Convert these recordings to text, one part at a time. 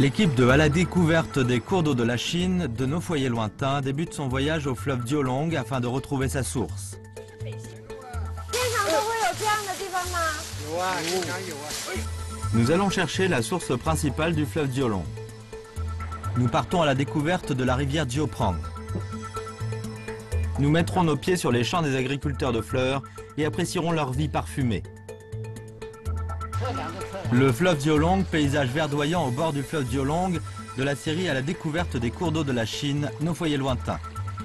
L'équipe de À la découverte des cours d'eau de la Chine, de nos foyers lointains, débute son voyage au fleuve Diolong afin de retrouver sa source. Nous allons chercher la source principale du fleuve Diolong. Nous partons à la découverte de la rivière Dioprang. Nous mettrons nos pieds sur les champs des agriculteurs de fleurs et apprécierons leur vie parfumée. Le fleuve Diolong, paysage verdoyant au bord du fleuve Diolong, de la série À la découverte des cours d'eau de la Chine, nos foyers lointains.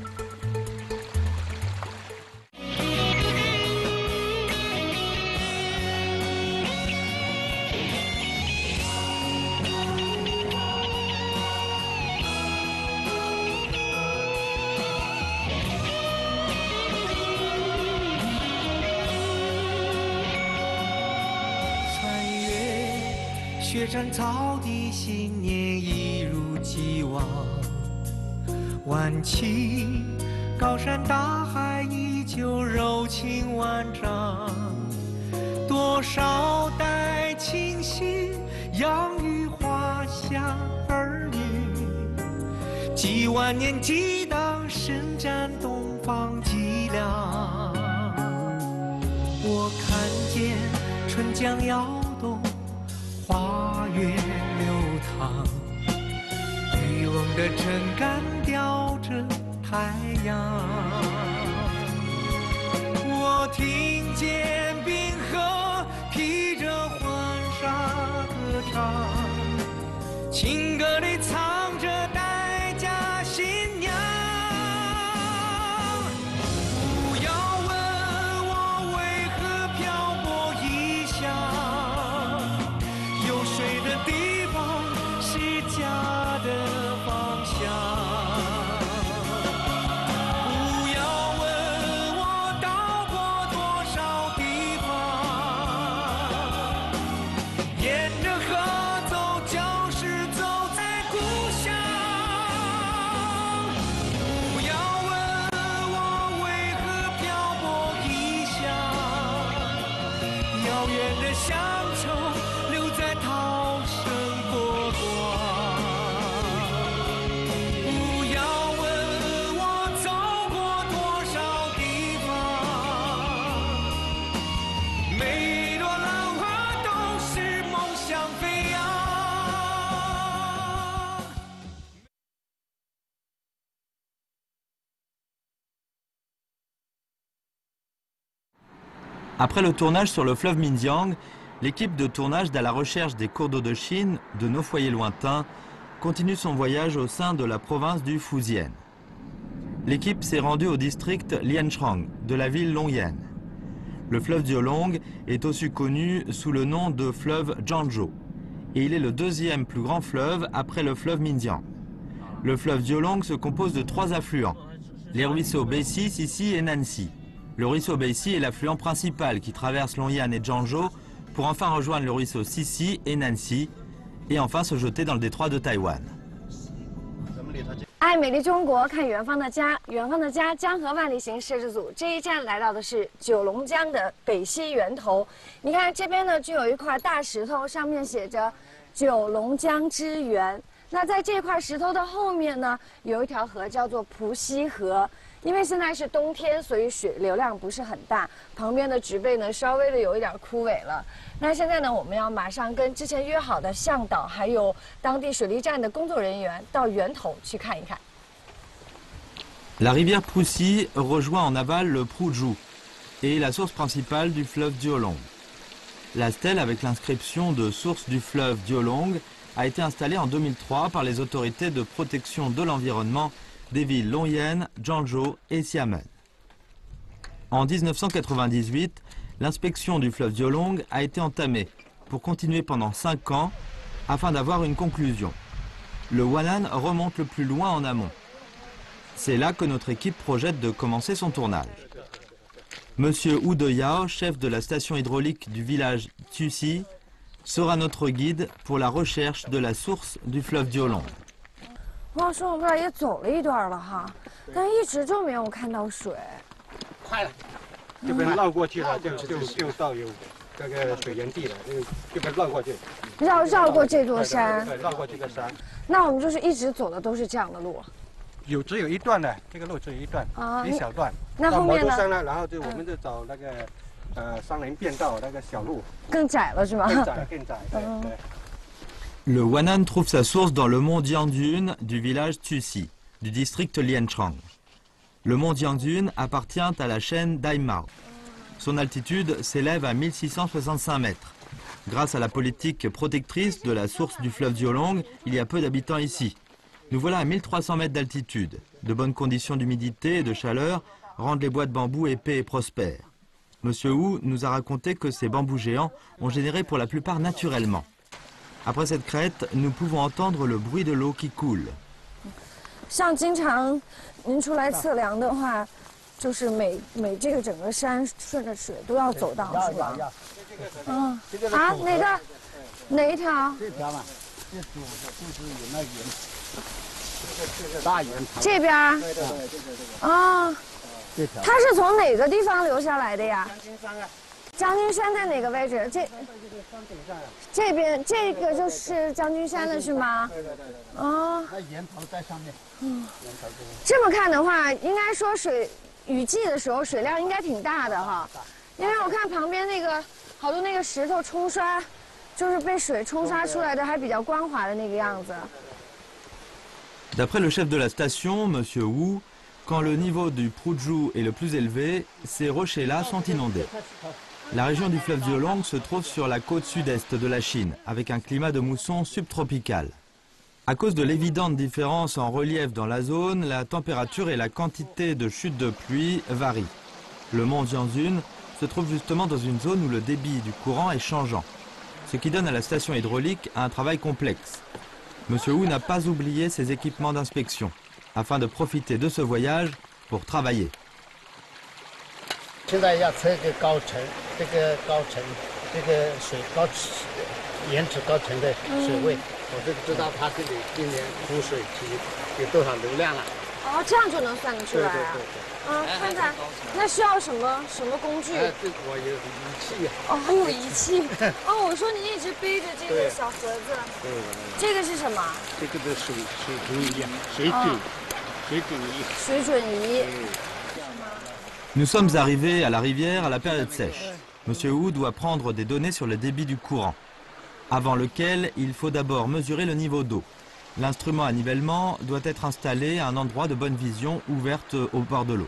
雪山草地，新年一如既往。晚晴，高山大海依旧柔情万丈。多少代亲信养育华夏儿女，几万年激荡，伸展东方脊梁。我看见春江摇动。花月流淌，渔翁的针杆吊着太阳。我听见冰河披着婚纱歌唱，情歌里藏着待嫁新娘。不要问我为何漂泊异乡。水的地方是家的方向。不要问我到过多少地方，沿着河走就是走在故乡。不要问我为何漂泊异乡，遥远的乡愁留在涛声波光。不要问我走过多少地方，每朵浪花都是梦想飞扬。 Après le tournage sur le fleuve Minjiang, l'équipe de tournage d'À la recherche des cours d'eau de Chine, de nos foyers lointains, continue son voyage au sein de la province du Fujian. L'équipe s'est rendue au district Lianshuang de la ville Longyan. Le fleuve Diolong est aussi connu sous le nom de fleuve Jiangzhou et il est le deuxième plus grand fleuve après le fleuve Minjiang. Le fleuve Diolong se compose de 3 affluents, les ruisseaux Beiqi, Sisi et Nanxi. Le ruisseau Beiqi est l'affluent principal qui traverse Longyan et Jiangzhou pour enfin rejoindre le ruisseau Sisi et Nanxi, et enfin se jeter dans le détroit de Taïwan. 爱美丽中国，看远方的家，远方的家，江河万里行摄制组这一站来到的是九龙江的北溪源头。你看这边呢，就有一块大石头，上面写着“九龙江之源”。那在这块石头的后面呢，有一条河叫做蒲溪河。因为现在是冬天，所以水流量不是很大，旁边的植被呢稍微的有一点枯萎了。那现在呢，我们要马上跟之前约好的向导还有当地水利站的工作人员到源头去看一看。 La rivière Poussy rejoint en aval le Pruzhou et est la source principale du fleuve Diolong. La stèle avec l'inscription de source du fleuve Diolong a été installée en 2003 par les autorités de protection de l'environnement des villes Longyan, Jiangzhou et Xiamen. En 1998, l'inspection du fleuve Diolong a été entamée pour continuer pendant 5 ans afin d'avoir une conclusion. Le Huanan remonte le plus loin en amont. C'est là que notre équipe projette de commencer son tournage. Monsieur Hu Deyao, chef de la station hydraulique du village Tuxi, sera notre guide pour la recherche de la source du fleuve Diolong. 话说我们这儿也走了一段了哈，但一直就没有看到水。 快了，这边绕过去了就到有。 这个水源地了，这个绕过去， 绕过这座山， 对，绕过这个山。 那我们就是一直走的都是这样的路。 只有一段的，这个路只有一段，一小段。 那后面呢？ 山呢，然后我们就走那个山林便道那个小路， 更窄了是吗？ 更窄，对对。 Le Wannan trouve sa source dans le mont Diandune du village Tusi, du district Lienchang. Le mont Diandune appartient à la chaîne d'Aimao. Son altitude s'élève à 1665 mètres. Grâce à la politique protectrice de la source du fleuve Diolong, il y a peu d'habitants ici. Nous voilà à 1300 mètres d'altitude. De bonnes conditions d'humidité et de chaleur rendent les bois de bambou épais et prospères. Monsieur Wu nous a raconté que ces bambous géants ont généré pour la plupart naturellement. Après cette crête, nous pouvons entendre le bruit de l'eau qui coule. 像经常您出来测量的话，就是每这个整个山顺着水都要走到是吧？哪一条？ 这条嘛，这就是有那盐，大盐塘。 这边？ 对。 这条。它是从哪个地方流下来的呀？ 将军山啊。 将军山在哪个位置？这边这个就是将军山的是吗？ 对。 哦。 那源头在上面。 这么看的话，应该说雨季的时候水量应该挺大的哈，因为我看旁边那个好多那个石头冲刷，就是被水冲刷出来的，还比较光滑的那个样子。 D'après le chef de la station, Monsieur Wu, quand le niveau du Pruzhou est le plus élevé, ces rochers-là sont inondés. La région du fleuve Diolong se trouve sur la côte sud-est de la Chine, avec un climat de mousson subtropical. À cause de l'évidente différence en relief dans la zone, la température et la quantité de chute de pluie varient. Le mont Diandune se trouve justement dans une zone où le débit du courant est changeant, ce qui donne à la station hydraulique un travail complexe. Monsieur Wu n'a pas oublié ses équipements d'inspection, afin de profiter de ce voyage pour travailler. 现在要测个高层，这个水原始高层的水位，我就知道它这里今年枯水期有多少流量了。 哦，这样就能算得出来啊。对。看看，那需要什么工具？ 这我有仪器呀。 哦，还有仪器。我说你一直背着这个小盒子。对。这个是什么？ 这个的水准仪啊，水准仪。 Nous sommes arrivés à la rivière à la période sèche. Monsieur Wu doit prendre des données sur le débit du courant, avant lequel il faut d'abord mesurer le niveau d'eau. L'instrument à nivellement doit être installé à un endroit de bonne vision ouverte au bord de l'eau.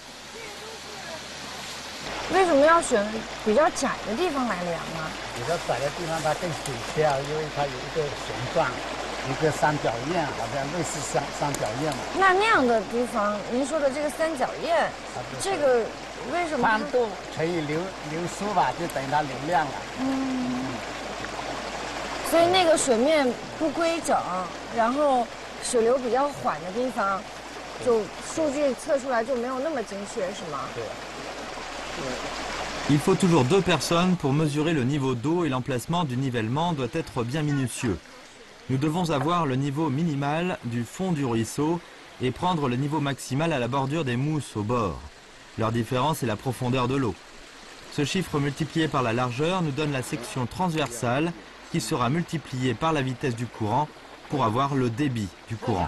为什么要选比较窄的地方来量呢？ 比较窄的地方它更水漂，因为它有一个旋转，一个三角燕，好像类似三角燕嘛。 那样的地方，您说的这个三角燕，这个为什么？ 宽度乘以流速吧，就等于它流量了。 所以那个水面不规整，然后水流比较缓的地方，就数据测出来就没有那么精确，是吗？ 对。 Il faut toujours 2 personnes pour mesurer le niveau d'eau et l'emplacement du nivellement doit être bien minutieux. Nous devons avoir le niveau minimal du fond du ruisseau et prendre le niveau maximal à la bordure des mousses au bord. Leur différence est la profondeur de l'eau. Ce chiffre multiplié par la largeur nous donne la section transversale qui sera multipliée par la vitesse du courant pour avoir le débit du courant.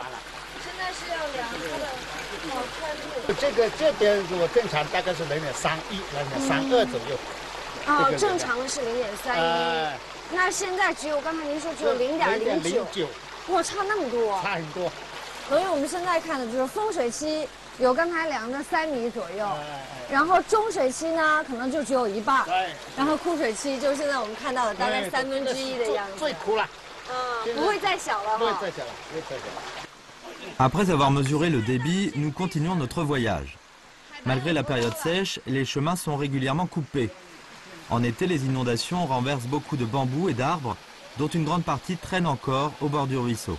这边如果正常大概是0.31、0.32左右。 正常的是0.31。那现在只有刚才您说只有0.09，哇，差那么多。 差很多。 所以我们现在看的就是丰水期有刚才量的3米左右，然后中水期呢可能就只有一半，然后枯水期就现在我们看到的大概1/3的样子。 最枯了。 不会再小了。 不会再小了，不会再小了。 Après avoir mesuré le débit, nous continuons notre voyage. Malgré la période sèche, les chemins sont régulièrement coupés. En été, les inondations renversent beaucoup de bambous et d'arbres, dont une grande partie traîne encore au bord du ruisseau.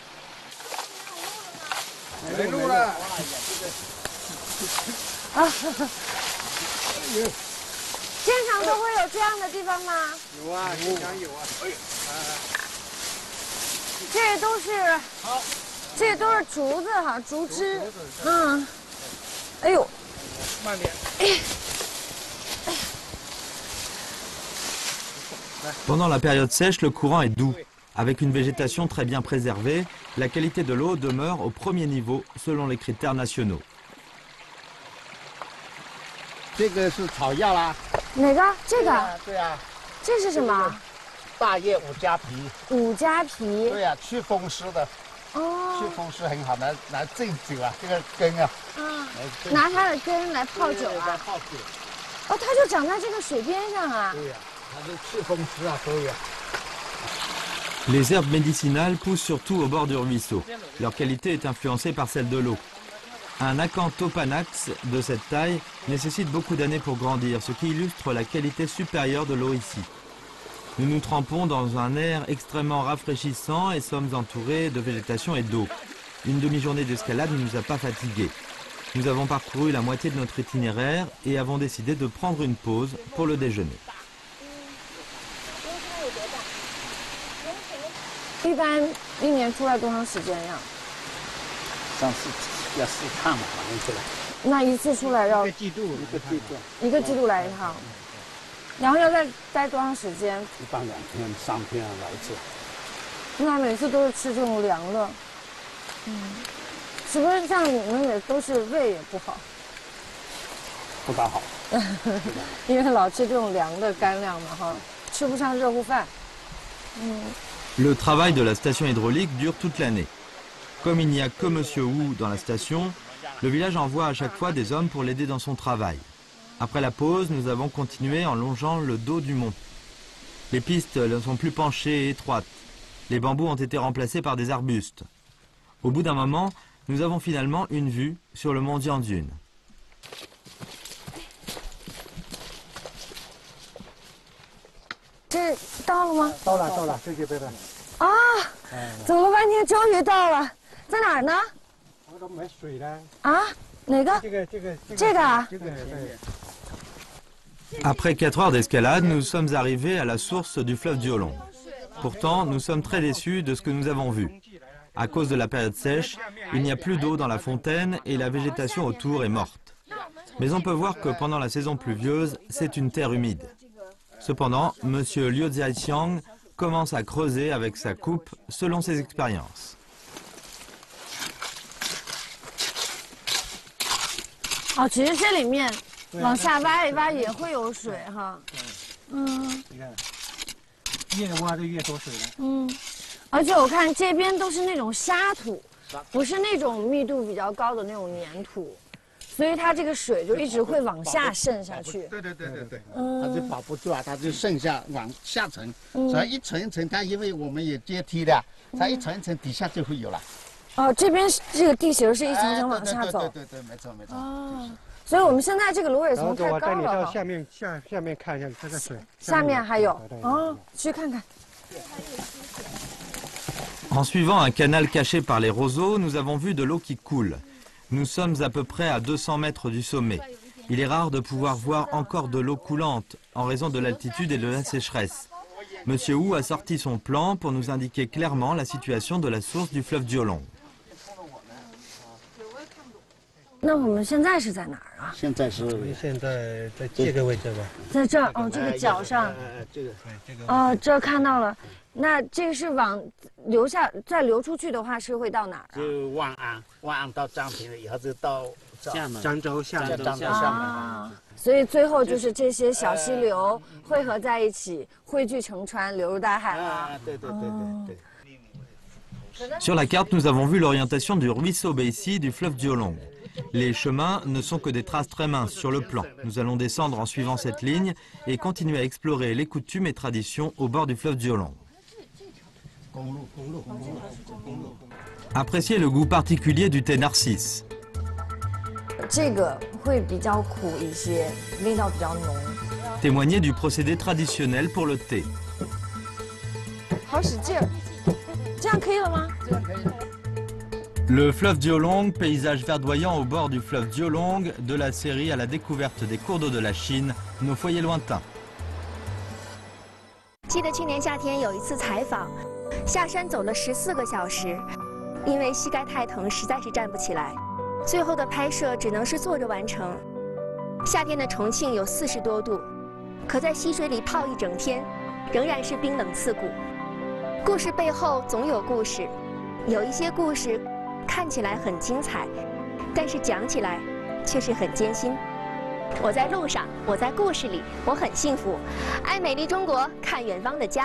经常都会有这样的地方吗？ 有啊，经常有啊。 这都是。这都是竹子哈，竹枝。哎呦， 慢点。 Pendant la période sèche, le courant est doux. Avec une végétation très bien préservée, la qualité de l'eau demeure au premier niveau selon les critères nationaux. 这个是草药啦。 哪个？这个？ 对啊， 这是什么？ 大叶五加皮。 五加皮。 对啊，祛风湿的。哦。祛风湿很好，拿这酒啊，这个根啊。啊。 拿它的根来泡酒啊。 泡酒。 哦，它就长在这个水边上啊。 对呀，它是祛风湿啊，所以。 Les herbes médicinales poussent surtout au bord du ruisseau. Leur qualité est influencée par celle de l'eau. Un acanthopanax de cette taille nécessite beaucoup d'années pour grandir, ce qui illustre la qualité supérieure de l'eau ici. Nous nous trempons dans un air extrêmement rafraîchissant et sommes entourés de végétation et d'eau. Une demi-journée d'escalade ne nous a pas fatigués. Nous avons parcouru la moitié de notre itinéraire et avons décidé de prendre une pause pour le déjeuner. 一般一年出来多长时间呀？3、4 要4趟嘛，反正出来。 那一次出来要一个季度来一趟，然后要再待多长时间？ 一般2天、3天来一次。 那每次都是吃这种凉的，是不是像你们也都是胃也不好？ 不大好， 因为老吃这种凉的干粮嘛，哈，吃不上热乎饭。 Le travail de la station hydraulique dure toute l'année. Comme il n'y a que Monsieur Wu dans la station, le village envoie à chaque fois des hommes pour l'aider dans son travail. Après la pause, nous avons continué en longeant le dos du mont. Les pistes ne sont plus penchées et étroites. Les bambous ont été remplacés par des arbustes. Au bout d'un moment, nous avons finalement une vue sur le mont Jiangjun. 这到了吗？ 到了，这边的。 啊，走了半天，终于到了，在哪儿呢？ 我都没水了。 啊，哪个？这个啊。 Après 4 heures d'escalade, nous sommes arrivés à la source du fleuve Jiolong. Pourtant, nous sommes très déçus de ce que nous avons vu. À cause de la période sèche, il n'y a plus d'eau dans la fontaine et la végétation autour est morte. Mais on peut voir que pendant la saison pluvieuse, c'est une terre humide. Cependant, M. Liu Zaixiang commence à creuser avec sa coupe selon ses expériences. 哦，其实这里面往下挖一挖也会有水哈。 你看，越挖就越多水了。 而且我看这边都是那种沙土，不是那种密度比较高的那种粘土。 所以它这个水就一直会往下渗下去。 对，它就保不住啊，它就渗下往下沉。所以一层一层，它因为我们有阶梯的，它一层一层底下就会有了。 哦，这边这个地形是一层层往下走。 对，没错。 哦，所以我们现在这个芦苇丛太高了。 我带你到下面看一下这个水。 下面还有哦，去看看。 En suivant un canal caché par les roseaux, nous avons vu de l'eau qui coule. Nous sommes à peu près à 200 mètres du sommet. Il est rare de pouvoir voir encore de l'eau coulante en raison de l'altitude et de la sécheresse. Monsieur Wu a sorti son plan pour nous indiquer clairement la situation de la source du fleuve Jiolong. 那我们现在是在哪儿啊？ 现在在这个位置吧。 在这儿哦，这个角上。 这个。 哦，这儿看到了。那这个是往流下，再流出去的话是会到哪儿啊？ 就万安到张平了以后就到漳州厦门。 啊，所以最后就是这些小溪流汇合在一起，汇聚成川，流入大海了。 对。 Sur la carte, nous avons vu l'orientation du ruisseau Beissi du fleuve Jiolong. Les chemins ne sont que des traces très minces sur le plan. Nous allons descendre en suivant cette ligne et continuer à explorer les coutumes et traditions au bord du fleuve Jiolong. Appréciez le goût particulier du thé narcisse. 这个会比较苦一些，味道比较浓。 Témoignez du procédé traditionnel pour le thé. 好使劲儿，这样可以了吗？ Le fleuve Jiolong, paysage verdoyant au bord du fleuve Jiolong, de la série à la découverte des cours d'eau de la Chine, nos foyers lointains. 记得去年夏天有一次采访，下山走了14个小时，因为膝盖太疼，实在是站不起来。最后的拍摄只能是坐着完成。夏天的重庆有40多度，可在溪水里泡一整天， 仍然是冰冷刺骨。故事背后总有故事，有一些故事看起来很精彩，但是讲起来却是很艰辛。我在路上，我在故事里，我很幸福。爱美丽中国，看远方的家。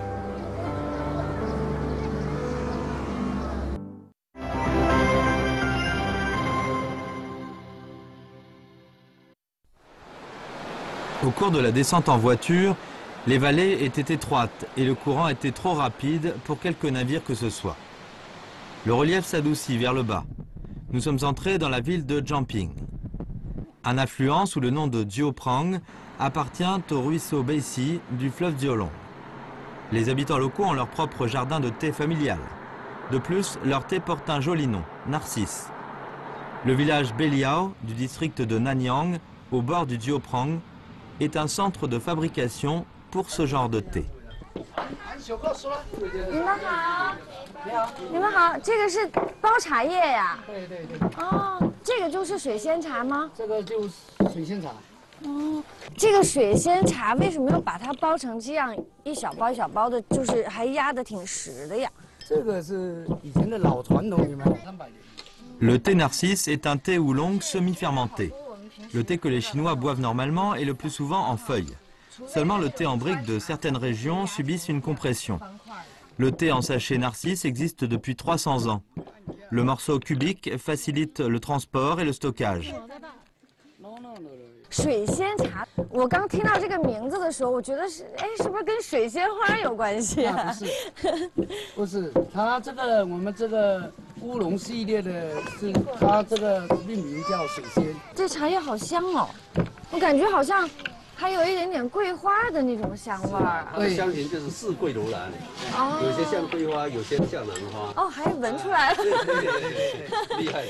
Au cours de la descente en voiture, les vallées étaient étroites et le courant était trop rapide pour quelque navire que ce soit. Le relief s'adoucit vers le bas. Nous sommes entrés dans la ville de Jamping. Un affluent sous le nom de Dio Prang appartient au ruisseau Beisi du fleuve Diolong. Les habitants locaux ont leur propre jardin de thé familial. De plus, leur thé porte un joli nom, Narcisse. Le village Beliao du district de Nanyang, au bord du Dio Prang, est un centre de fabrication pour ce genre de thé. 你们好，你们好，这个是包茶叶呀？ 对对对， 哦，这个就是水仙茶吗？ 这个就是水仙茶。 哦，这个水仙茶为什么要把它包成这样一小包一小包的，就是还压得挺实的呀？ 这个是以前的老传统，有没有？300年。 Le thé Narcisse est un thé oolong semi-fermenté. Le thé que les Chinois boivent normalement est le plus souvent en feuilles. Seulement le thé en brique de certaines régions subissent une compression. Le thé en sachet Narcisse existe depuis 300 ans. Le morceau cubique facilite le transport et le stockage. 水仙茶，我刚听到这个名字的时候，我觉得是，哎，是不是跟水仙花有关系啊？ 不是，不是，它这个我们这个乌龙系列的是它这个命名叫水仙。 这茶叶好香哦，我感觉好像还有一点点桂花的那种香味儿。 它的香型就是四桂如兰，有些像桂花，有些像兰花。 哦，还闻出来了。 厉害。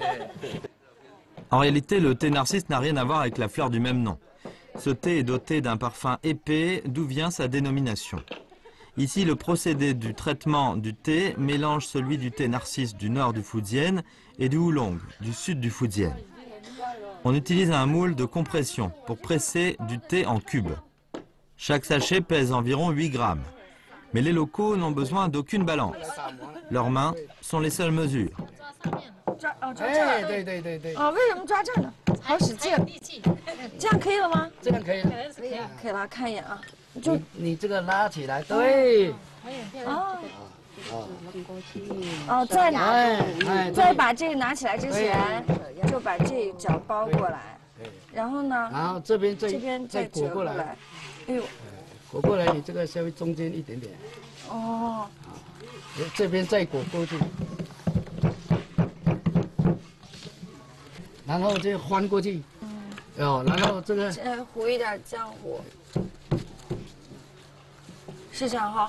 En réalité, le thé Narcisse n'a rien à voir avec la fleur du même nom. Ce thé est doté d'un parfum épais, d'où vient sa dénomination. Ici, le procédé du traitement du thé mélange celui du thé Narcisse du nord du Fujian et du Oolong du sud du Fujian. On utilise un moule de compression pour presser du thé en cubes. Chaque sachet pèse environ 8 grammes. Mais les locaux n'ont besoin d'aucune balance. Leurs mains sont les seules mesures. 抓这儿。 哎，对对对对。 哦，为什么抓这儿呢？好使劲。这样可以了吗？ 这样可以了。 可以了，看一眼啊。 就你这个拉起来，对。 哦。哦，再把这个拿起来之前，就把这一角包过来。然后呢？ 然后这边再折过来。哎呦。 裹过来，你这个稍微中间一点点。 哦。 这边再裹过去。 然后就翻过去，哦，然后这个糊一点浆糊，是这样哈。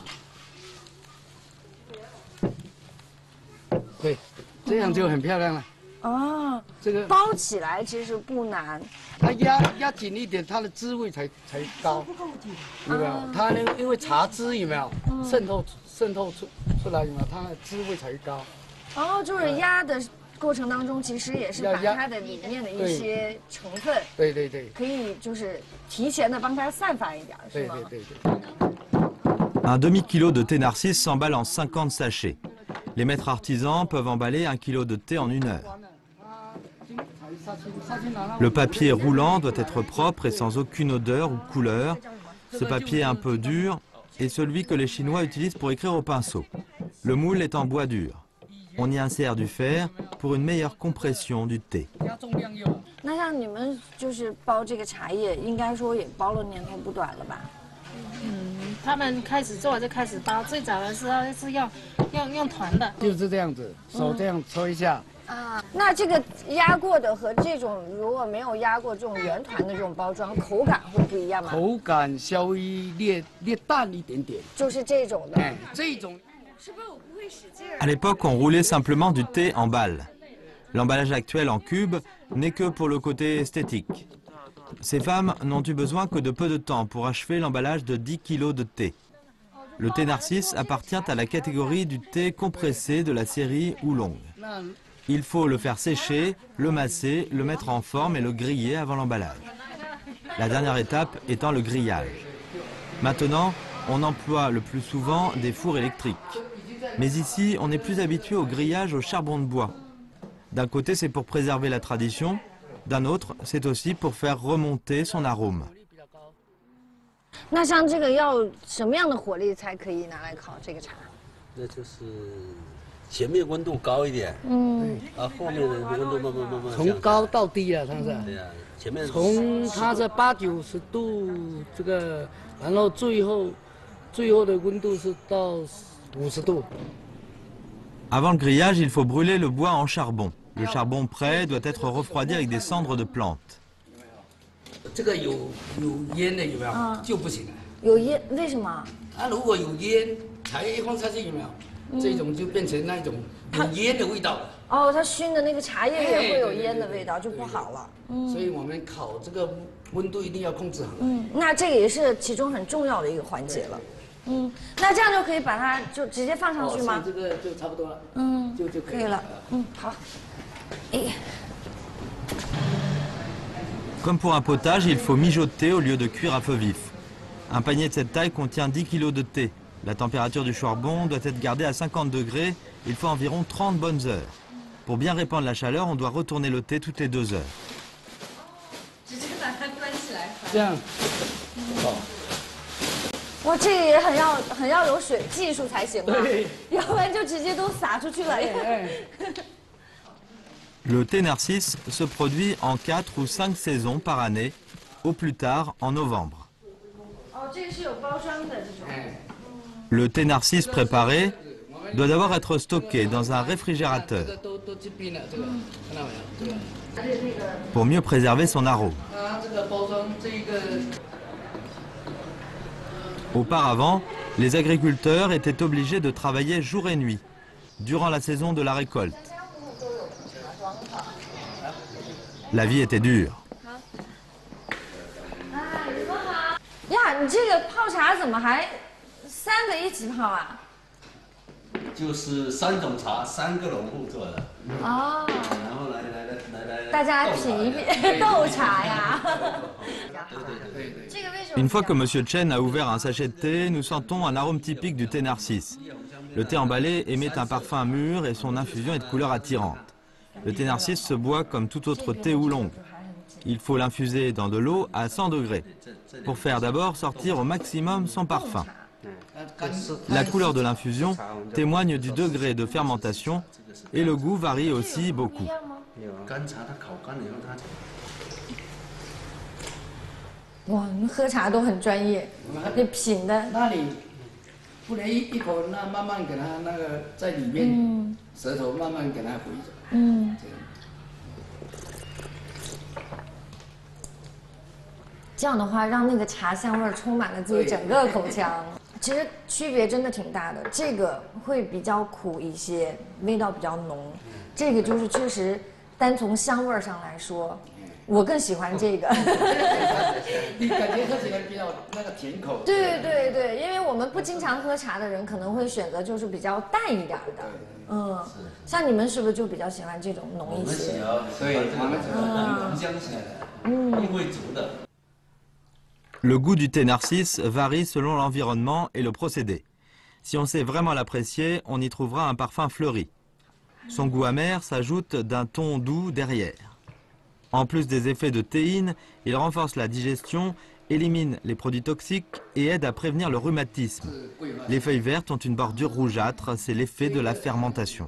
对，这样就很漂亮了。 哦， 这个包起来其实不难， 它压紧一点，它的滋味才高，有没有？它那个因为茶汁有没有渗透出来有没有？它的滋味才高。 哦，就是压的。 过程当中，其实也是把它的里面的一些成分， 对对对， 可以就是提前的帮它散发一点，是吗？ 对对对。 Un demi-kilo de thé Narcisse s'emballe en 50 sachets. Les maîtres artisans peuvent emballer 1 kilo de thé en 1 heure. Le papier roulant doit être propre et sans aucune odeur ou couleur. Ce papier un peu dur est celui que les Chinois utilisent pour écrire au pinceau. Le moule est en bois dur. On y insère du fer pour une meilleure compression du thé. 那像你们就是包这个茶叶，应该说也包了年头不短了吧？ 他们开始做就开始包，最早的时候是用团的， 就是这样子，手这样搓一下。 啊，那这个压过的和这种如果没有压过这种圆团的这种包装，口感会不一样吗？ 口感稍微略淡一点点。 就是这种的。 哎，这种。 À l'époque, on roulait simplement du thé en balles. L'emballage actuel en cube n'est que pour le côté esthétique. Ces femmes n'ont eu besoin que de peu de temps pour achever l'emballage de 10 kilos de thé. Le thé Narcisse appartient à la catégorie du thé compressé de la série Oolong. Il faut le faire sécher, le masser, le mettre en forme et le griller avant l'emballage. La dernière étape étant le grillage. Maintenant, on emploie le plus souvent des fours électriques. Mais ici, on est plus habitué au grillage au charbon de bois. D'un côté, c'est pour préserver la tradition, d'un autre, c'est aussi pour faire remonter son arôme. 那像这个要什么样的火力才可以拿来烤这个茶？ 那就是前面温度高一点，后面的温度慢慢从高到低了，它是。 对呀，前面从它这80-90度这个，然后最后的温度是到50度。 Avant le grillage, il faut brûler le bois en charbon. Le charbon prêt doit être refroidi avec des cendres de plantes. 这个有烟的有没有？就不行了。 有烟，为什么？ 啊，如果有烟，茶叶一放下去有没有？这种就变成那种有烟的味道了。 哦，它熏的那个茶叶也会有烟的味道，就不好了。 所以我们烤这个温度一定要控制好。 那这个也是其中很重要的一个环节了。那这样就可以把它就直接放上去吗？ 这个就差不多了。就可以了。 好。 Comme pour un potage, il faut mijoter au lieu de cuire à feu vif. Un panier de cette taille contient 10 kg de thé. La température du charbon doit être gardée à 50 degrés. Il faut environ 30 bonnes heures. Pour bien répandre la chaleur, on doit retourner le thé toutes les 2 heures. 这样。好。 哇，这个也很要有水技术才行啊，要不然就直接都洒出去了。 Le thé Narcisse se produit en 4 ou 5 saisons par année, au plus tard en novembre. Le thé Narcisse préparé doit d'abord être stocké dans un réfrigérateur pour mieux préserver son arôme. Auparavant, les agriculteurs étaient obligés de travailler jour et nuit durant la saison de la récolte. La vie était dure. 呀，你这个泡茶怎么还3个一起泡啊？ 就是3种茶，3个农户做的。 哦。 然后来， 大家品一品斗茶呀。 Une fois que M. Chen a ouvert un sachet de thé, nous sentons un arôme typique du thé Narcisse. Le thé emballé émet un parfum mûr et son infusion est de couleur attirante. Le thé Narcisse se boit comme tout autre thé oolong. Il faut l'infuser dans de l'eau à 100 degrés pour faire d'abord sortir au maximum son parfum. La couleur de l'infusion témoigne du degré de fermentation et le goût varie aussi beaucoup. 哇，你们喝茶都很专业，你品的。 那你不能一口那慢慢给它那个在里面，舌头慢慢给它回着。 这样的话，让那个茶香味充满了自己整个口腔。其实区别真的挺大的，这个会比较苦一些，味道比较浓。这个就是确实，单从香味上来说，我更喜欢这个。 你感觉喝起来比较那个甜口。 对，因为我们不经常喝茶的人，可能会选择就是比较淡一点的。像你们是不是就比较喜欢这种浓一些？ 对，我们浓香起来的，因为足的。 Le goût du thé Narcisse varie selon l'environnement et le procédé. Si on sait vraiment l'apprécier, on y trouvera un parfum fleuri. Son goût amer s'ajoute d'un ton doux derrière. En plus des effets de théine, il renforce la digestion, élimine les produits toxiques et aide à prévenir le rhumatisme. Les feuilles vertes ont une bordure rougeâtre, c'est l'effet de la fermentation.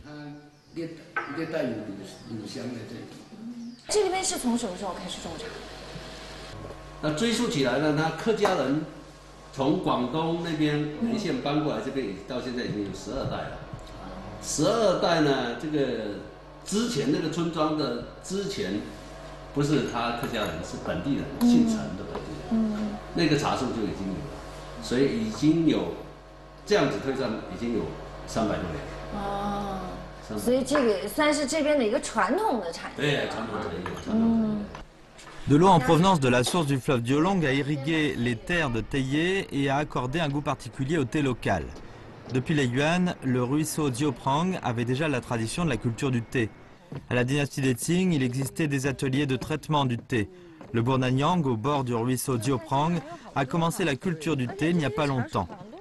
这里面是从什么时候开始种茶？ 那追溯起来呢，他客家人从广东那边沿线搬过来这边，到现在已经有12代了。12代呢，这个之前那个村庄的之前，不是他客家人，是本地人，姓陈的本地人。那个茶树就已经有了，所以已经有这样子推算，已经有300多年。哦， 所以这个算是这边的一个传统的产业。 对，传统产业。 De l'eau en provenance de la source du fleuve Diolong a irrigué les terres de théiers et a accordé un goût particulier au thé local. Depuis les Yuan, le ruisseau Dioprang avait déjà la tradition de la culture du thé. À la dynastie des Qing, il existait des ateliers de traitement du thé. Le Bournanyang, au bord du ruisseau Dioprang, a commencé la culture du thé il n'y a pas longtemps.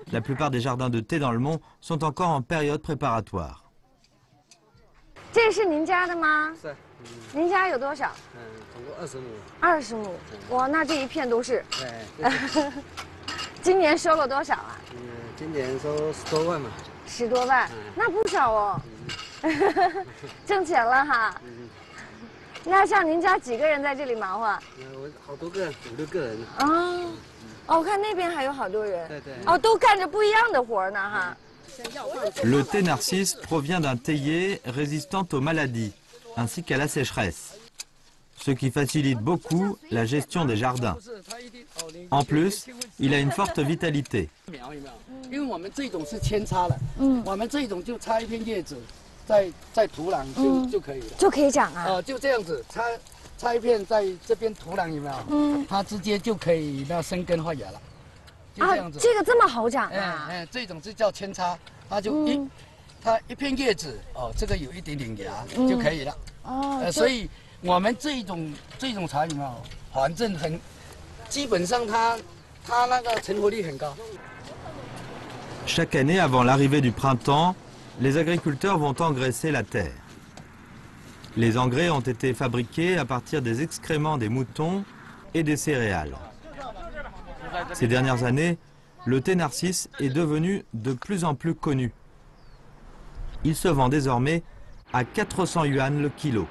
La plupart des jardins de thé dans le monde sont encore en période préparatoire. 这是您家的吗？ 是。 您家有多少？ 总共20亩。 20亩，哇，那这一片都是。 哎。 今年收了多少啊？ 今年收10多万嘛。 10多万，那不少哦。挣钱了哈。那像您家几个人在这里忙活？ 我好多个，5、6个人。 哦，我看那边还有好多人。 对对。 哦，都干着不一样的活呢哈。 Le thé Narcisse provient d'un théier résistant aux maladies, ainsi qu'à la sécheresse, ce qui facilite beaucoup la gestion des jardins. En plus, il a une forte vitalité. 因为我们这种是扦插的，我们这种就插一片叶子，在土壤就可以了， 就可以长啊。 就这样子插一片在这边土壤有没有？它直接就可以那生根发芽了。就这样子。 这个这么好长啊？ 这种就叫扦插，它就它一片叶子这个有一点点芽就可以了。所以我们这种茶有没有？反正基本上它那个成活率很高。 Chaque année, avant l'arrivée du printemps, les agriculteurs vont engraisser la terre. Les engrais ont été fabriqués à partir des excréments des moutons et des céréales. Ces dernières années, le thé Narcisse est devenu de plus en plus connu. Il se vend désormais à 400 yuan le kilo.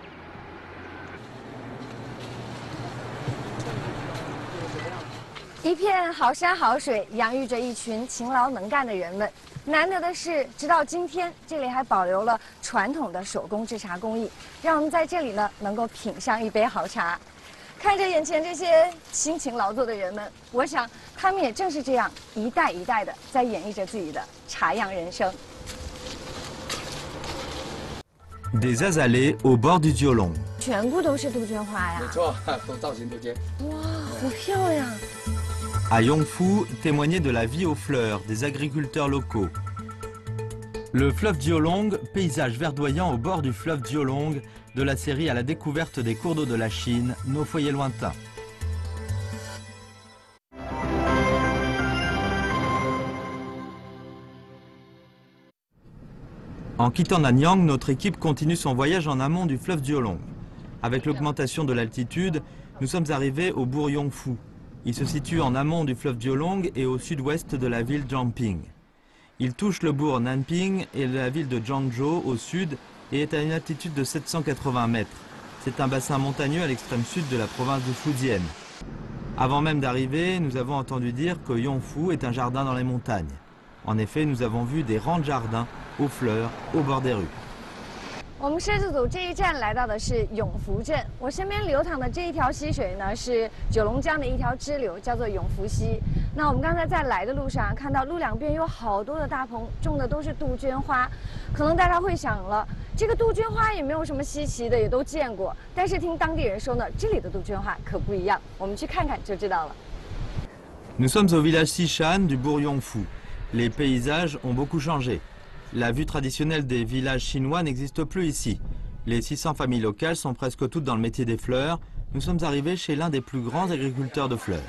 一片好山好水，养育着一群勤劳能干的人们。难得的是，直到今天，这里还保留了传统的手工制茶工艺，让我们在这里呢能够品上一杯好茶。看着眼前这些辛勤劳作的人们，我想他们也正是这样一代一代的在演绎着自己的茶样人生。 Des azalées au bord du Diolong. 全部都是杜鹃花呀！ 没错，都造型杜鹃。 哇，好漂亮！ À Yongfu, témoigner de la vie aux fleurs des agriculteurs locaux. Le fleuve Diolong, paysage verdoyant au bord du fleuve Diolong, de la série à la découverte des cours d'eau de la Chine, nos foyers lointains. En quittant Nanyang, notre équipe continue son voyage en amont du fleuve Diolong. Avec l'augmentation de l'altitude, nous sommes arrivés au bourg Yongfu. Il se situe en amont du fleuve Diolong et au sud-ouest de la ville Jiangping. Il touche le bourg Nanping et la ville de Jiangzhou au sud et est à une altitude de 780 mètres. C'est un bassin montagneux à l'extrême sud de la province de Fujian. Avant même d'arriver, nous avons entendu dire que Yongfu est un jardin dans les montagnes. En effet, nous avons vu des rangs de jardins aux fleurs au bord des rues. 我们摄制组这一站来到的是永福镇，我身边流淌的这一条溪水呢，是九龙江的一条支流，叫做永福溪。那我们刚才在来的路上看到路两边有好多的大棚，种的都是杜鹃花。可能大家会想了，这个杜鹃花也没有什么稀奇的，也都见过。但是听当地人说呢，这里的杜鹃花可不一样，我们去看看就知道了。 Nous sommes au village Sishan du bourg Yongfu. Les paysages ont beaucoup changé. La vue traditionnelle des villages chinois n'existe plus ici. Les 600 familles locales sont presque toutes dans le métier des fleurs. Nous sommes arrivés chez l'un des plus grands agriculteurs de fleurs.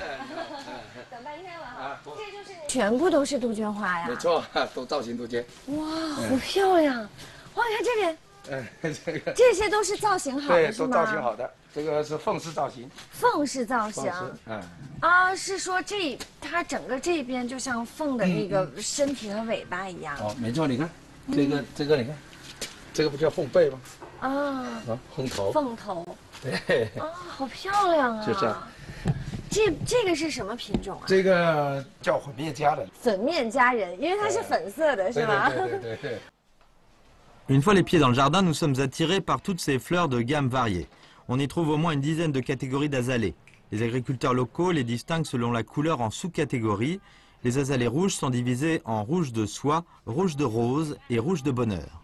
全部都是杜鹃花呀！ 没错，都造型杜鹃。 哇，好漂亮！哇，你看这边，这些都是造型好的， 对， 是吗？ 都造型好的，这个是凤式造型。 凤式造型，是说它整个这边就像凤的那个身体和尾巴一样。 没错，你看，这个你看， 这个不叫凤背吗？ 凤头。 凤头。 对。 好漂亮啊！ 就这样。 这个是什么品种啊？ 这个叫粉面佳人。 粉面佳人，因为它是粉色的，是吗？ 对。 Une fois les pieds dans le jardin, nous sommes attirés par toutes ces fleurs de gamme variées. On y trouve au moins une dizaine de catégories d'azalées. Les agriculteurs locaux les distinguent selon la couleur en sous-catégories. Les azalées rouges sont divisées en rouge de soie, rouge de rose et rouge de bonheur.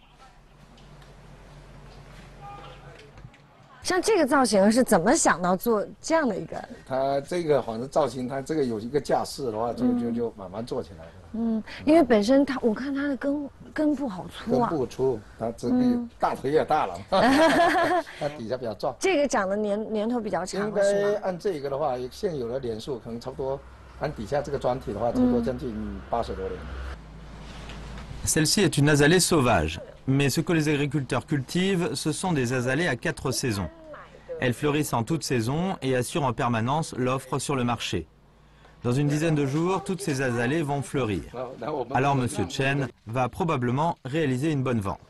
像这个造型是怎么想到做这样的一个？ 它这个反正造型，它这个有一个架势的话，就慢慢做起来了。 因为本身我看它的根部好粗啊。 根部粗，它这个大头也大了，它底下比较壮。 这个长的年头比较长， 应该按这个的话，现有的年数可能差不多盘底下这个砖体的话，差不多将近80多年。 Celle-ci est une azalée sauvage, mais ce que les agriculteurs cultivent, ce sont des azalées à 4 saisons. Elles fleurissent en toute saison et assurent en permanence l'offre sur le marché. Dans une dizaine de jours, toutes ces azalées vont fleurir. Alors M. Chen va probablement réaliser une bonne vente.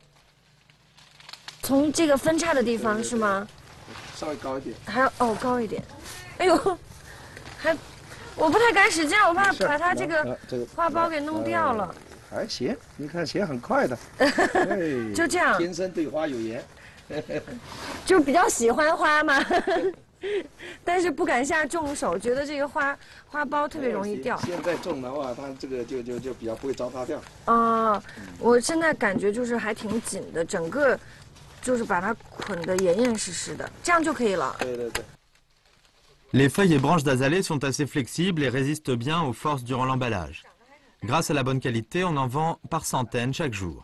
从这个分叉的地方是吗？ 稍微高一点。 还要哦高一点。哎呦，还我不太敢使劲，我怕把它这个花苞给弄掉了。 还行，你看写很快的。 就这样。 天生对花有缘。 就比较喜欢花嘛。但是不敢下重手，觉得这个花苞特别容易掉。 现在种的话，它这个就比较不会糟蹋掉。 哦，我现在感觉就是还挺紧的，整个就是把它捆得严严实实的，这样就可以了。 对对对。 Les feuilles et branches d'azalée sont assez flexibles et résistent bien aux forces durant l'emballage. Grâce à la bonne qualité, on en vend par centaines chaque jour.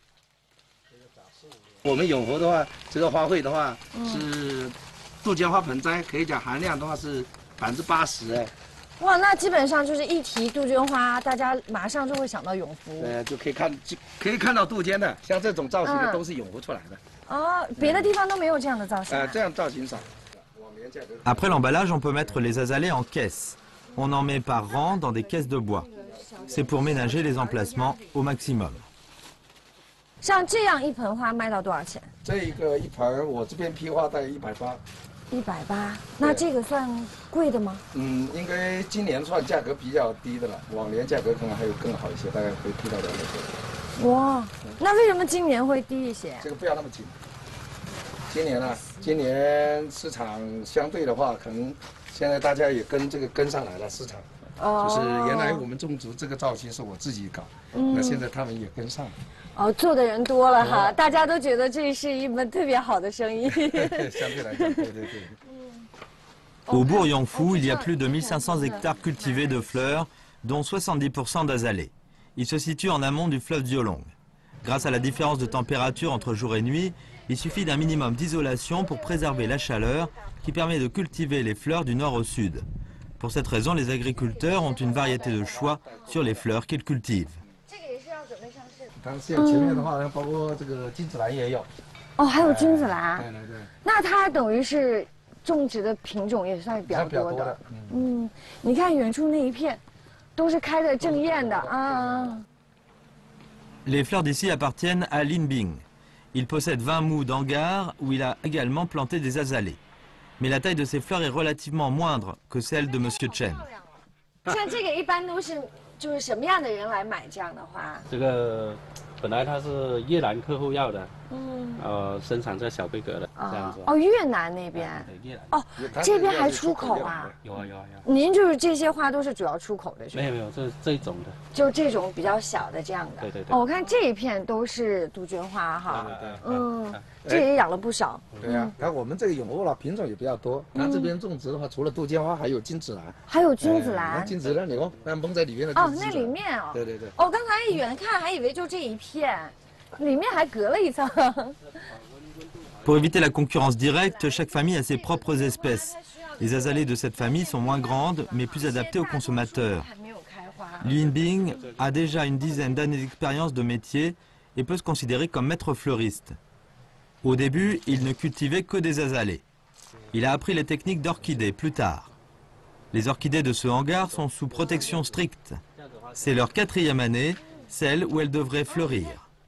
我们永和的话，这个花卉的话是。杜鹃花盆栽可以讲含量的话是80%哎。 哇，那基本上就是一提杜鹃花，大家马上就会想到永福。 就可以看到杜鹃的，像这种造型的都是永福出来的。 哦，别的地方都没有这样的造型。 这样造型少。 Après l'emballage, on peut mettre les azalées en caisses. On en met par rang dans des caisses de bois. C'est pour ménager les emplacements au maximum. 像这样一盆花卖到多少钱？ 这个一盆我这边批发大概180。 180，那这个算贵的吗？ 应该今年算价格比较低的了，往年价格可能还有更好一些，大概可以批到200多。 哇，那为什么今年会低一些？ 这个不要那么紧。今年市场相对的话，可能现在大家也跟上来了市场。就是原来我们种植这个造型是我自己搞，那现在他们也跟上了。 哦，做的人多了哈，大家都觉得这是一门特别好的生意。 相对来讲，对。 Au bourg Yongfu, il y a plus de 1500 hectares cultivés de fleurs, dont 70% d'azalées. Il se situe en amont du fleuve Diolong. Grâce à la différence de température entre jour et nuit, il suffit d'un minimum d'isolation pour préserver la chaleur qui permet de cultiver les fleurs du nord au sud. Pour cette raison, les agriculteurs ont une variété de choix sur les fleurs qu'ils cultivent. 它前面的话，包括这个金子兰也有。 哦，还有金子兰。 对。 那它等于是种植的品种也算比较多的。你看远处那一片，都是开的正艳的啊。 Les fleurs d'ici appartiennent à Lin Bing. Il possède 20 mous d'hangar où il a également planté des azalées. Mais la taille de ces fleurs est relativement moindre que celle de Monsieur Chen. 像这个一般都是就是什么样的人来买这样的花？ 这个本来它是越南客户要的，生产在小规格的这样子。 哦，越南那边。 对，越南。 哦，这边还出口啊？ 有啊。 您就是这些花都是主要出口的，是吧？ 没有，这种的。 就这种比较小的这样的。 对。 哦，我看这一片都是杜鹃花哈。 对。 这也养了不少。 对呀，看我们这个永和了品种也比较多。它这边种植的话，除了杜鹃花，还有金子兰。 还有金子兰。 金子兰，你看，那蒙在里面的。 哦，那里面哦。 对。 哦，刚才远看还以为就这一片，里面还隔了一层。 Pour éviter la concurrence directe, chaque famille a ses propres espèces. Les azalées de cette famille sont moins grandes, mais plus adaptées aux consommateurs. Lin Bing a déjà une dizaine d'années d'expérience de métier et peut se considérer comme maître fleuriste. Au début, il ne cultivait que des azalées. Il a appris les techniques d'orchidées plus tard. Les orchidées de ce hangar sont sous protection stricte. C'est leur 4e année, celle où elles devraient fleurir.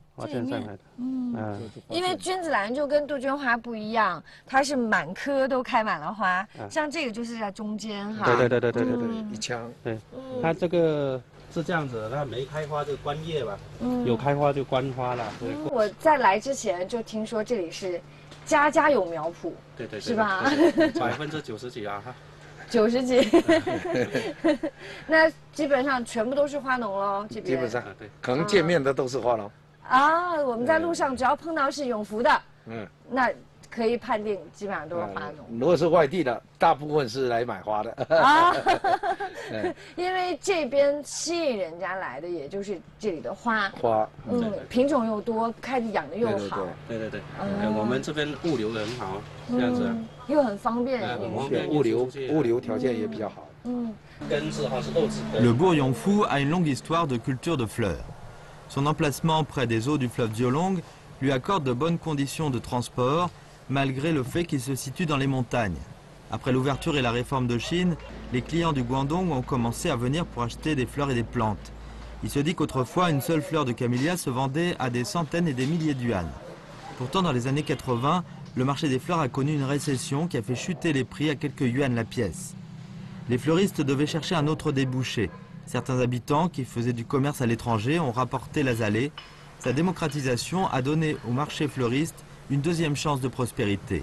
因为君子兰就跟杜鹃花不一样，它是满棵都开满了花，像这个就是在中间哈。 对， 一腔。 对，它这个是这样子，它没开花就关叶吧，有开花就关花了。 我在来之前就听说这里是家家有苗圃， 对， 是吧 ？90%几啊哈。 90几，那基本上全部都是花农喽，这边。 基本上，对，可能见面的都是花农。 啊，我们在路上只要碰到是永福的，那可以判定基本上都是花农。 如果是外地的，大部分是来买花的。 啊，因为这边吸引人家来的，也就是这里的花。品种又多，开的养的又好。 对。我们这边物流很好，这样子。 又很方便， 物流条件也比较好。 Le bourg Yongfu a une longue histoire de culture de fleurs. Son emplacement près des eaux du fleuve Diolong lui accorde de bonnes conditions de transport, malgré le fait qu'il se situe dans les montagnes. Après l'ouverture et la réforme de Chine, les clients du Guangdong ont commencé à venir pour acheter des fleurs et des plantes. Il se dit qu'autrefois, une seule fleur de camélia se vendait à des centaines et des milliers de yuan. Pourtant, dans les années 80, le marché des fleurs a connu une récession qui a fait chuter les prix à quelques yuan la pièce. Les fleuristes devaient chercher un autre débouché. Certains habitants qui faisaient du commerce à l'étranger ont rapporté l'azalée. Sa démocratisation a donné au marché fleuriste une deuxième chance de prospérité.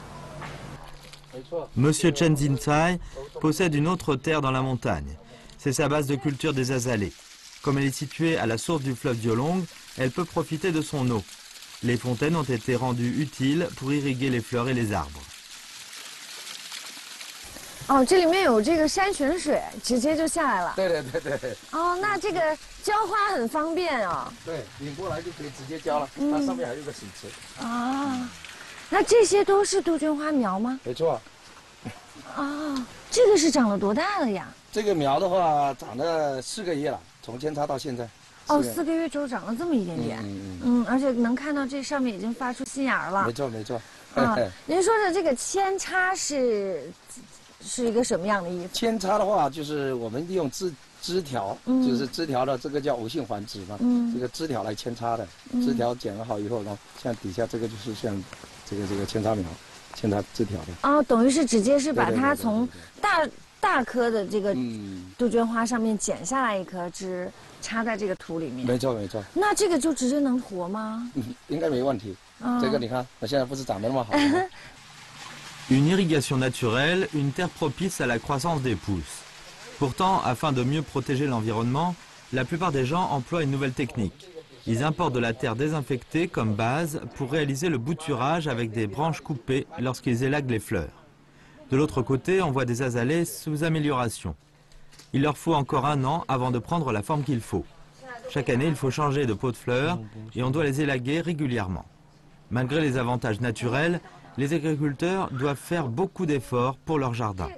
Monsieur Chen Zinsai possède une autre terre dans la montagne. C'est sa base de culture des azalées. Comme elle est située à la source du fleuve Diolong, elle peut profiter de son eau. Les fontaines ont été rendues utiles pour irriguer les fleurs et les arbres. 哦，这里面有这个山泉水，直接就下来了。 对。 哦，那这个浇花很方便啊。 对，引过来就可以直接浇了，它上面还有个水池。 啊，那这些都是杜鹃花苗吗？ 没错。 啊，这个是长了多大了呀？ 这个苗的话，长了4个月了，从扦插到现在。 哦，4个月之后长了这么一点点。而且能看到这上面已经发出新芽了。 没错。 啊，您说的这个扦插是一个什么样的意思？ 扦插的话，就是我们利用枝条，就是枝条的这个叫偶性繁殖嘛，这个枝条来扦插的，枝条剪好以后，然后像底下这个就是像这个扦插苗，扦插枝条的。 哦，等于是直接是把它从大颗的这个杜鹃花上面剪下来一颗枝，插在这个土里面。 没错。 那这个就直接能活吗？ 应该没问题。这个你看，我现在不是长得那么好吗？ Une irrigation naturelle, une terre propice à la croissance des pousses. Pourtant, afin de mieux protéger l'environnement, la plupart des gens emploient une nouvelle technique. Ils importent de la terre désinfectée comme base pour réaliser le bouturage avec des branches coupées lorsqu'ils élaguent les fleurs. De l'autre côté, on voit des azalées sous amélioration. Il leur faut encore 1 an avant de prendre la forme qu'il faut. Chaque année, il faut changer de pot de fleurs et on doit les élaguer régulièrement. Malgré les avantages naturels, les agriculteurs doivent faire beaucoup d'efforts pour leur jardin.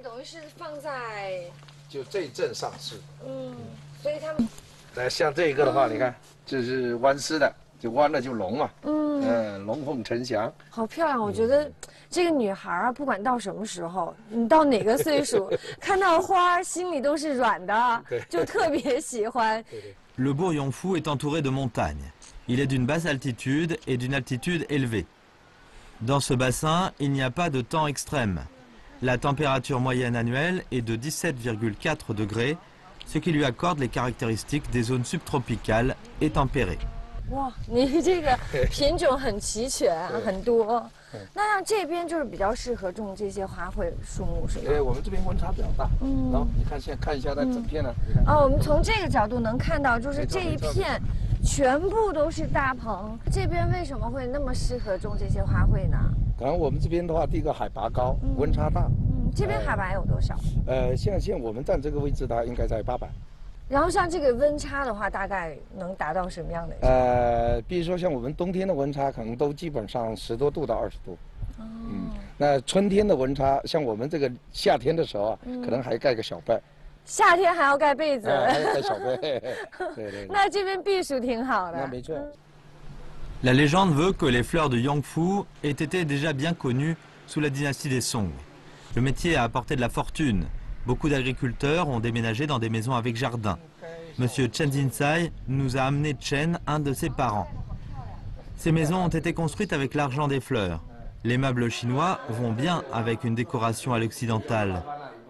就这一阵上市。所以他们像这个的话，你看，这是弯丝的，就弯了就龙嘛。龙凤呈祥。 好漂亮，我觉得这个女孩啊，不管到什么时候，你到哪个岁数，看到花心里都是软的，就特别喜欢。 Le bourg Yongfu est entouré de montagnes. Il est d'une basse altitude et d'une altitude élevée. Dans ce bassin, il n'y a pas de temps extrême. La température moyenne annuelle est de 17,4 degrés, ce qui lui accorde les caractéristiques des zones subtropicales et tempérées. 哇，你这个品种很齐全，很多。那像这边就是比较适合种这些花卉树木，是吗？ 我们这边温差比较大。然后你看，现在看一下它整片呢。 哦，我们从这个角度能看到，就是这一片。 全部都是大棚，这边为什么会那么适合种这些花卉呢？ 可能我们这边的话，第一个海拔高，温差大。 这边海拔有多少？ 像我们站这个位置的话，应该在800。 然后像这个温差的话，大概能达到什么样的？ 比如说像我们冬天的温差，可能都基本上10多度到20度。那春天的温差，像我们这个夏天的时候啊，可能还盖个小被。 夏天还要盖被子， 还要盖小被。对。 那这边避暑挺好的。 那没错。 La légende veut que les fleurs de Yongfu aient été déjà bien connues sous la dynastie des Song. Le métier a apporté de la fortune. Beaucoup d'agriculteurs ont déménagé dans des maisons avec jardin. Monsieur Chen Zinsai nous a amené Chen, un de ses parents. Ces maisons ont été construites avec l'argent des fleurs. Les meubles chinois vont bien avec une décoration à l'occidentale.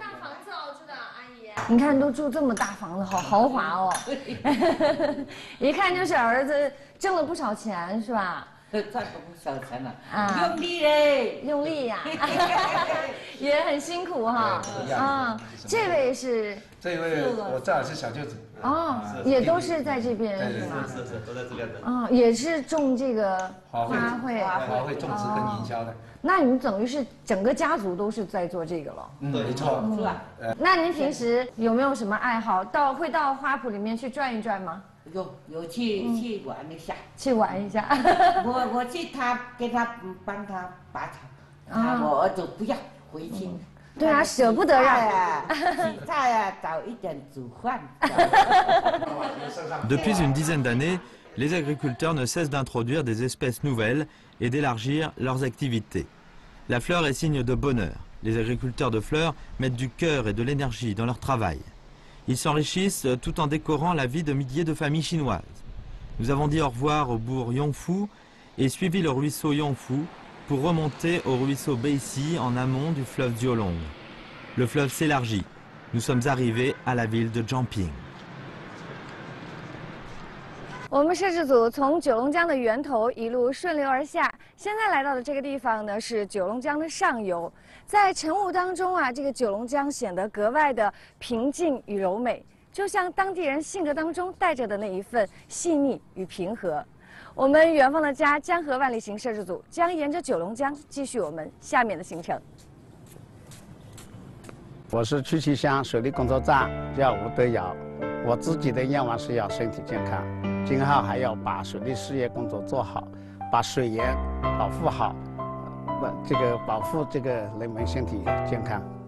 你看，都住这么大房子，好豪华哦！一看就是儿子挣了不少钱，是吧？ 赚了不少钱了啊！ 用力嘞， 用力呀，也很辛苦哈。这位是？ 这位我正好是小舅子。 哦，也都是在这边是吗？ 是，都在这边的。 也是种这个花卉种植跟营销的。 那你们等于是整个家族都是在做这个了， 没错， 是吧？ 那您平时有没有什么爱好？会到花圃里面去转一转吗？ 有去玩一下， 去玩一下。 我去给他帮他拔草，我儿子不要回去。 对啊，舍不得让。 洗菜啊，早一点煮饭。 Depuis une dizaine d'années, les agriculteurs ne cessent d'introduire des espèces nouvelles et d'élargir leurs activités. La fleur est signe de bonheur. Les agriculteurs de fleurs mettent du cœur et de l'énergie dans leur travail. Ils s'enrichissent tout en décorant la vie de milliers de familles chinoises. Nous avons dit au revoir au bourg Yongfu et suivi le ruisseau Yongfu pour remonter au ruisseau Beisi en amont du fleuve Jiulong. Le fleuve s'élargit. Nous sommes arrivés à la ville de Jiangping. 我们摄制组从九龙江的源头一路顺流而下，现在来到的这个地方呢是九龙江的上游。在晨雾当中啊，这个九龙江显得格外的平静与柔美，就像当地人性格当中带着的那一份细腻与平和。我们远方的家江河万里行摄制组将沿着九龙江继续我们下面的行程。 我是曲奇乡水利工作站，叫吴德尧。我自己的愿望是要身体健康，今后还要把水利事业工作做好，把水源保护好，保护这个人们身体健康。